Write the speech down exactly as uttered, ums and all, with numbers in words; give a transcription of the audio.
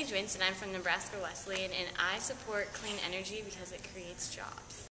Paige and I'm from Nebraska Wesleyan, and I support clean energy because it creates jobs.